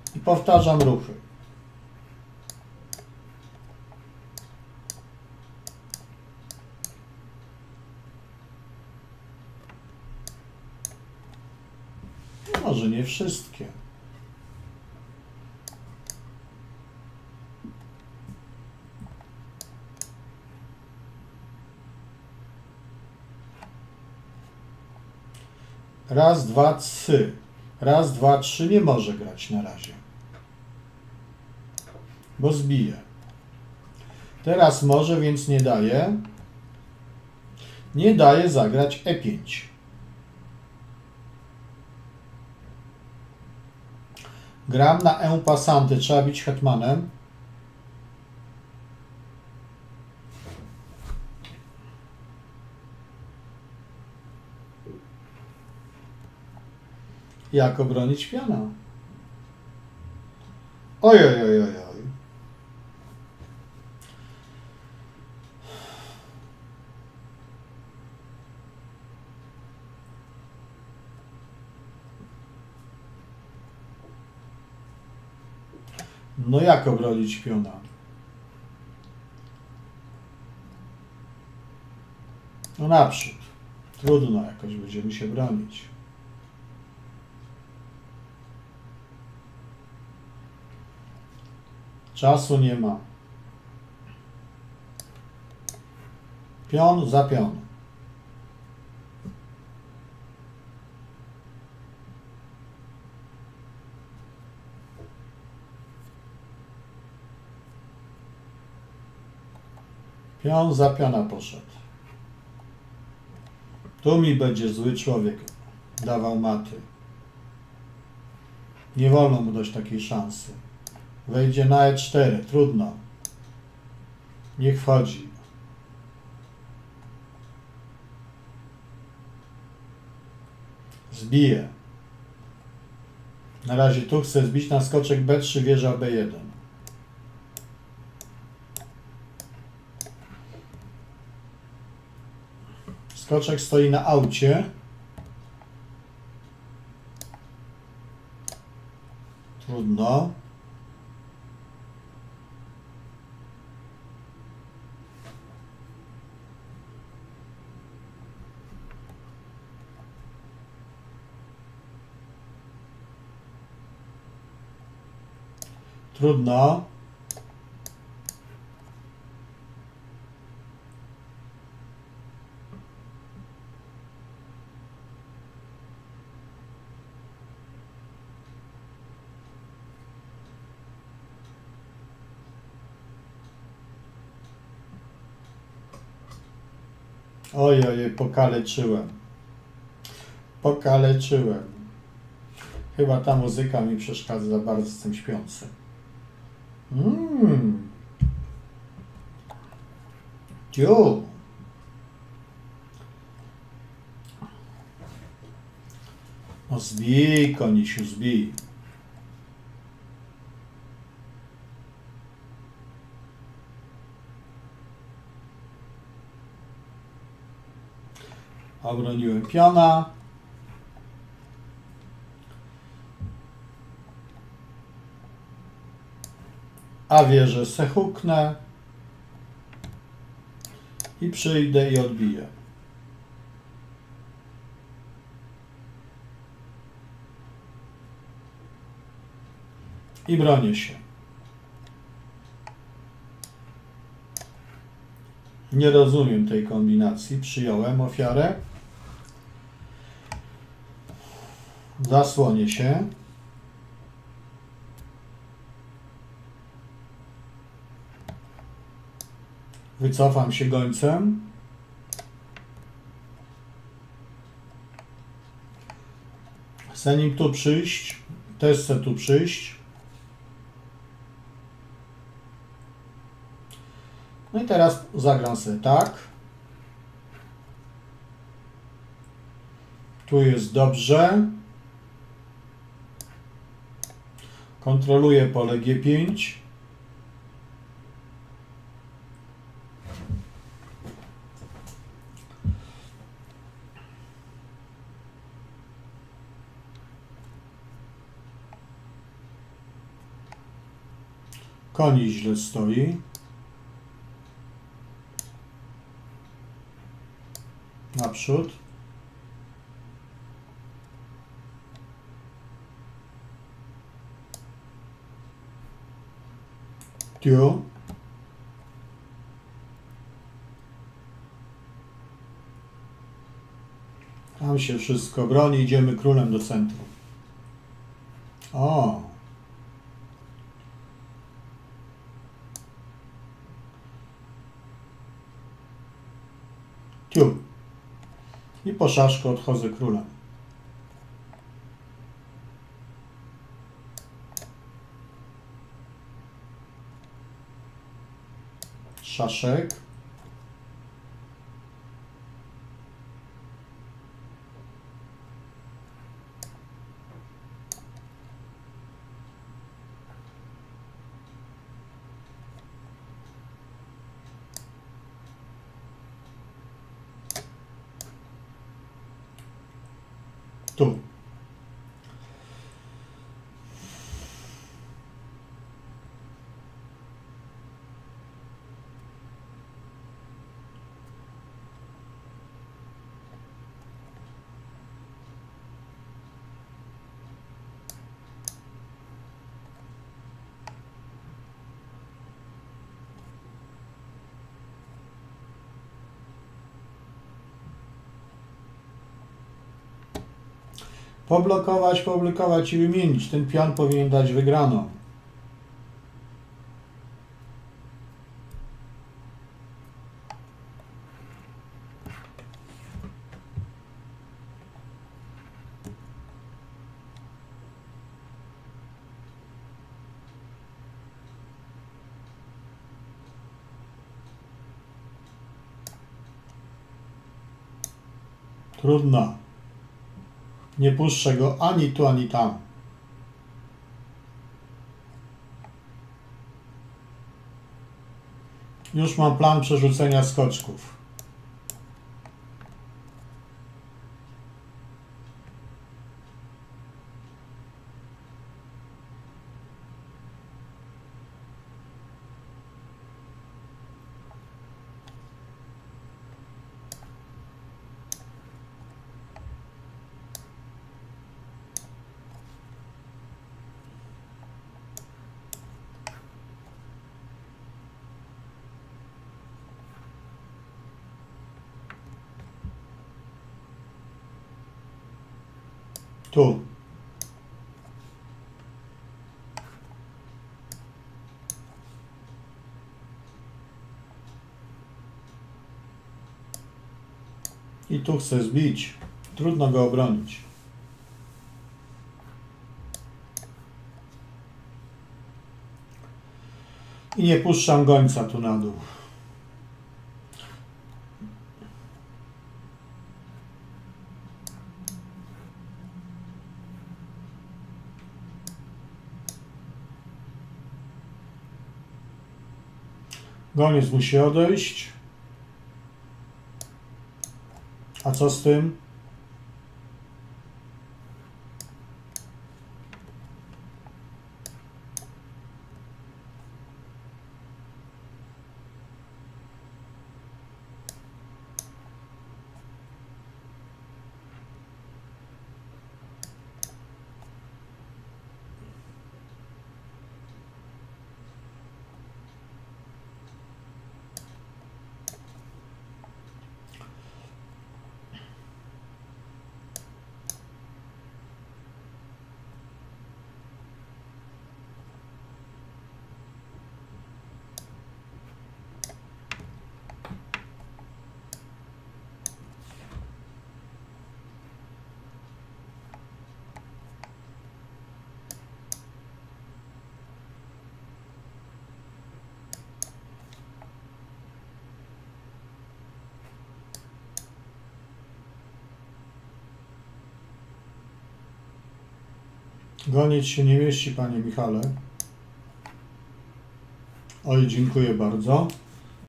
I powtarzam ruchy. Może nie wszystkie. Raz, dwa, trzy. Raz, dwa, trzy nie może grać na razie. Bo zbije. Teraz może, więc nie daje. Nie daje zagrać E5. Gram na E pasante. Trzeba bić hetmanem. Jak obronić piona? Oj, oj, oj, oj, oj. No jak obronić piona? No naprzód. Trudno, jakoś będziemy się bronić. Czasu nie ma. Pion za pion. Pion za piona poszedł. Tu mi będzie zły człowiek dawał maty. Nie wolno mu dać takiej szansy. Wejdzie na E4. Trudno. Niech wchodzi. Zbije. Na razie tu chcę zbić na skoczek B3, wieża B1. Skoczek stoi na aucie. Trudno. Trudno. Oj, oj, pokaleczyłem. Pokaleczyłem. Chyba ta muzyka mi przeszkadza za bardzo, jestem śpiący. Ciu. No zbij, konisiu, zbij. Obroniłem piona. A wieżę se huknę. I przyjdę i odbiję. I bronię się. Nie rozumiem tej kombinacji. Przyjąłem ofiarę. Zasłonię się. Wycofam się gońcem. Chcę nim tu przyjść. Też chcę tu przyjść. No i teraz zagram sobie tak. Tu jest dobrze. Kontroluję pole G5. Koń źle stoi. Naprzód. Tu. Tam się wszystko broni. Idziemy królem do centrum. O! Tu. I po szaszku odchodzę królem. Szaszek. Tu. Poblokować i wymienić. Ten pion powinien dać wygraną. Trudno. Nie puszczę go ani tu, ani tam. Już mam plan przerzucenia skoczków. Tu. I tu chcę zbić. Trudno go obronić. I nie puszczam gońca tu na dół. Goniec musi odejść. A co z tym? Goniec się nie mieści, panie Michale. Oj, dziękuję bardzo.